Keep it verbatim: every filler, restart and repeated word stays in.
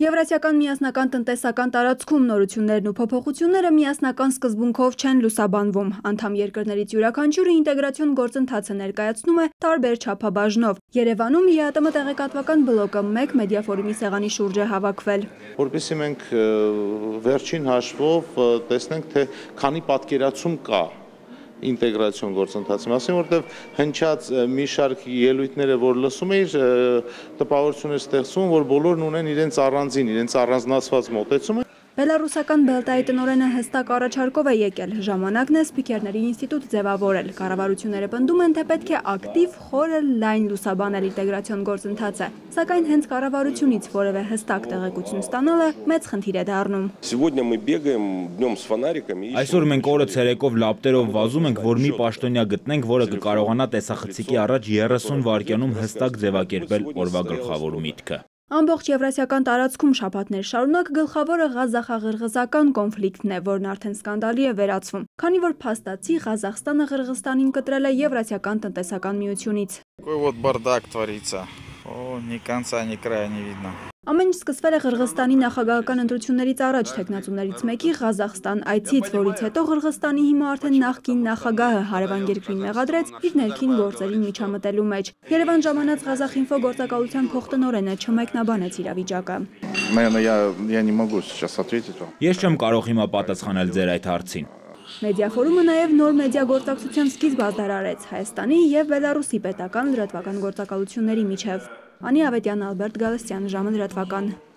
Եվրասիական միասնական տնտեսական տարածքում նորություններն ու փոփոխությունները միասնական սկզբունքով չեն լուսաբանվում։ Անդամ երկրներից յուրաքանչյուրը ինտեգրացիոն գործընթաց է ներկայացնում է տարբեր չափաբաժնով։ Երևանում ԵԱՏՄ տեղեկատվական բլոկը մեկ մեդիաֆորումի սեղանի շուրջ է հավաքվել։ Որպեսզի մենք վերջին հաշվով տեսնենք, թե քանի պատկերացում կա ինտեգրացիոն գործընթացի մասին, որտեղ հնչած մի շարք ելույթները, որ լսում էիր, տպավորություն է ստեղծում, որ բոլորն ունեն իրենց առանձին, իրենց առանձնացված մոտեցումը։ Բելառուսական Բելտայի տնօրենը հստակ առաջարկով է եկել։ Ժամանակն է սփիքերների ինստիտուտ ձևավորել։ Կառավարությունները պնդում են, թե պետք է ակտիվ, խորը, լայն լուսաբանել ինտեգրացիոն գործընթացը, սակայն հենց կառավարությունից որևէ հստակ տեղեկություն ստանալը մեծ խնդիր է դառնում։ Այսօր մենք օրը ցերեկով լապտերով վազում ենք, որ մի պաշտոնյա գտնենք, որը կկարողանա տեսախցիկի առաջ երեսուն վայրկյանում հստակ ձևակերպել օրվա գլխավոր միտքը։ Ամբողջ եվրասիական տարածքում շաբաթներ շարունակ գլխավորը ղազախա-ղրղզական կոնֆլիկտն է, որն արդեն սկանդալի է վերածվում, քանի որ փաստացի Ղազախստանը Ղրղզստանին կտրել է Եվրասիական տնտեսական միությունից։ Ամեն ինչ սկսվել է Ղրղզստանի նախագահական ընտրություններից առաջ թեկնածուներից մեկի Ղազախստան այցից, որից հետո Ղրղզստանի հիմա արդեն նախկին նախագահը հարևան երկրին մեղադրեց իր ներքին գործերին միջամտելու մեջ։ Երևան ժամանած Ղազախինֆո գործակալության փոխտնօրենը չմեկնաբանեց իրավիճակը։ Ես չեմ կարող հիմա պատասխանել ձեր այդ հարցին։ Մեդիաֆորումը նաև նոր մեդիագործակցության սկիզբ ազդարարեց Հայաստանի և Բելառուսի պետական լրատվական գործակալությունների միջև։ Անի Ավետյան, Ալբերտ Գալստյան, ժամը լրատվական։